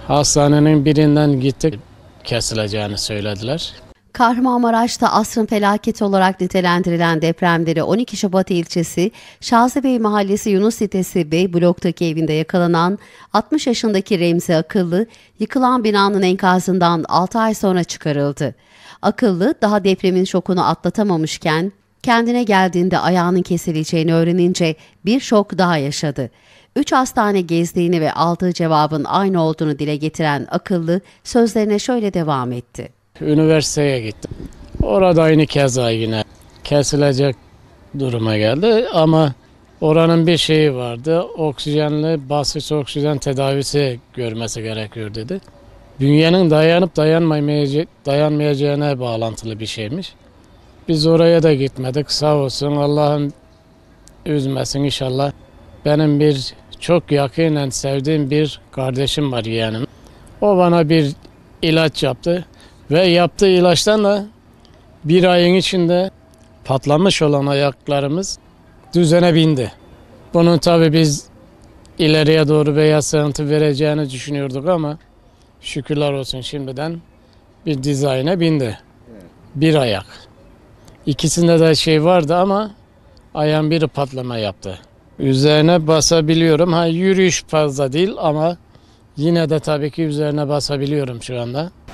Hastanenin birinden gittik, kesileceğini söylediler. Kahramanmaraş'ta asrın felaketi olarak nitelendirilen depremleri 12 Şubat ilçesi Şazibey Mahallesi Yunus sitesi Bey bloktaki evinde yakalanan 60 yaşındaki Remzi Akıllı, yıkılan binanın enkazından 6 ay sonra çıkarıldı. Akıllı daha depremin şokunu atlatamamışken kendine geldiğinde ayağının kesileceğini öğrenince bir şok daha yaşadı. 3 hastane gezdiğini ve aldığı cevabın aynı olduğunu dile getiren Akıllı sözlerine şöyle devam etti. Üniversiteye gittim. Orada aynı keza yine kesilecek duruma geldi ama oranın bir şeyi vardı. Oksijenli basınç oksijen tedavisi görmesi gerekiyor dedi. Bünyenin dayanıp dayanmayacağına bağlantılı bir şeymiş. Biz oraya da gitmedik. Sağ olsun, Allah'ın üzmesin inşallah. Benim bir çok yakinen sevdiğim bir kardeşim var, yeğenim. O bana bir ilaç yaptı. Ve yaptığı ilaçtan da bir ayın içinde patlamış olan ayaklarımız düzene bindi. Bunun tabii biz ileriye doğru beyaz sığıntı vereceğini düşünüyorduk ama şükürler olsun şimdiden bir dizayna bindi. Bir ayak. İkisinde de şey vardı ama ayağın biri patlama yaptı. Üzerine basabiliyorum. Yürüyüş fazla değil ama yine de tabii ki üzerine basabiliyorum şu anda.